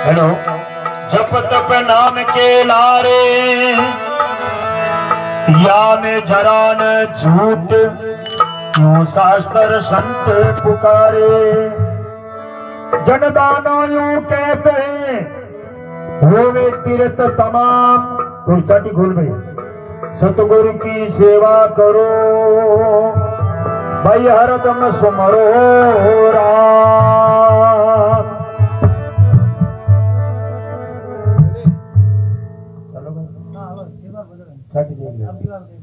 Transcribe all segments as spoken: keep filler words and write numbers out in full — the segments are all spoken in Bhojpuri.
हेलो। जप तप नाम के लारे या में जरा न झूठ, क्यों शास्त्र संत पुकारे। जनदानो यूं कहते हैं होवे तीर्थ तमाम। तो चाटी खोल भाई। सतगुरु की सेवा करो भाई, हरदम सुमरो राम। चलो भाई चाटी देख ले।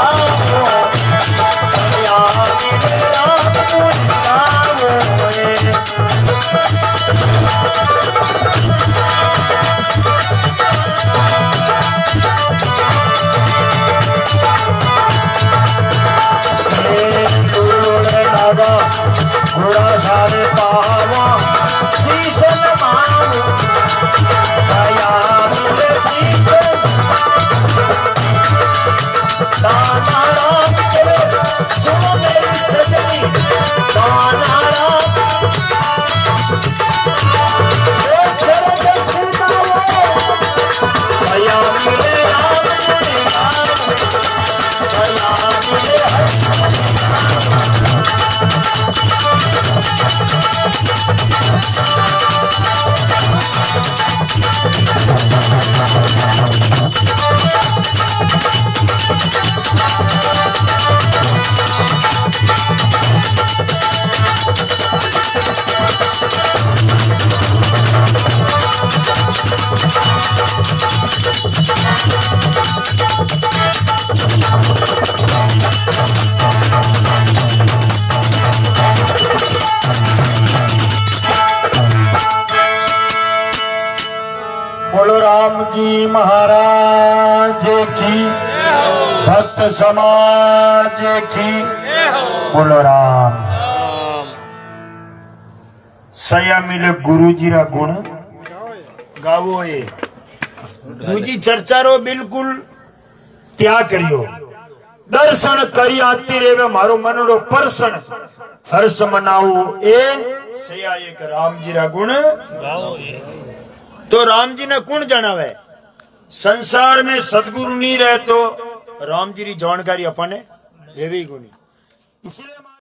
Yeah. भक्त समाज की बोलो राम। सया मिले गुरु जी रा गुण गावो है। दूजी चर्चा रो बिल्कुल त्याग करियो। दर्शन करी आती रेवे मारो मनड़ो परसन हर्ष मनाओ ए सया एक राम जी रा गुण गाओ। तो राम जी ने कुण जणावे संसार में सदगुरु नहीं रहे तो राम जी की जानकारी अपने रेवी गुणी इसलिए